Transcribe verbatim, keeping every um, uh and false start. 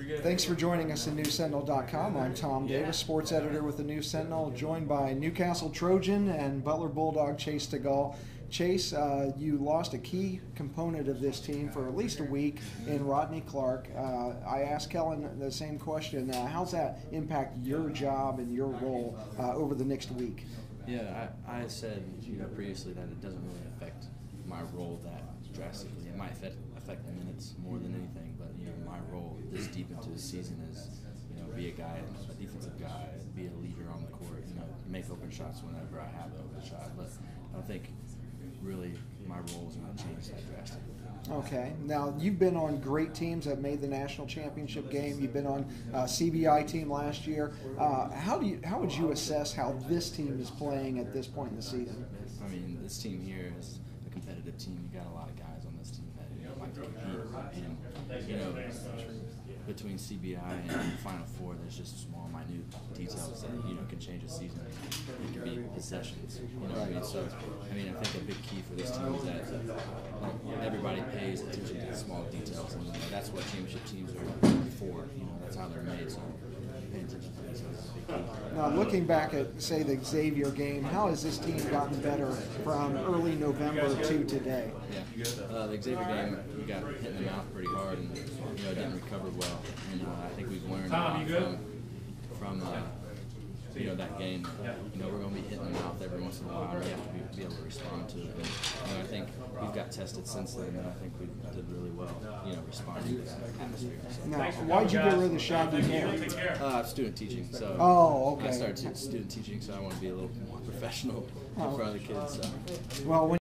Thanks for joining us in News Sentinel dot com. I'm Tom Davis, sports editor with the News-Sentinel, joined by Newcastle Trojan and Butler Bulldog Chase Stigall. Chase, uh, you lost a key component of this team for at least a week in Rodney Clark. Uh, I asked Kellen the same question. Uh, how's that impact your job and your role uh, over the next week? Yeah, I, I said you know previously that it doesn't really affect my role that drastically. It might affect, affect the minutes more than anything, but you know my role this deep into the season is you know be a guy, a defensive guy, be a leader on the court, you know make open shots whenever I have the open shot. But I don't think really my role is going to change that drastically. Okay. Now, you've been on great teams that made the national championship game. You've been on a C B I team last year. Uh, how do you? How would you assess how this team is playing at this point in the season? I mean, this team here is a competitive team. You got a lot of guys on this team that you know, like to compete, and you know, between C B I and Final Four, there's just small, minute details that you know can change a season. It can be possessions. You know what I mean? So, I mean, I think a big key for this team is that like, everybody pays attention to the small details, and you know, that's what championship teams are for. You know, that's how they're made. So, paying attention to this is a big key. Now, looking back at, say, the Xavier game, how has this team gotten better from early November to today? Yeah, uh, the Xavier game, we got hit in the mouth pretty hard, and you know didn't recover well. And uh, I think we've learned a lot from from uh, you know that game. You know we're going to be hitting the mouth every once in a while, and we have to be, be able to respond to it. And you know, I think we've got tested since then, and I think we did really well. You know, responding to that atmosphere. So. Now, why'd you get rid of the shaggy hair? Uh, student teaching. So oh, okay. I started student teaching, so I want to be a little more professional in front of the kids. So. Well, when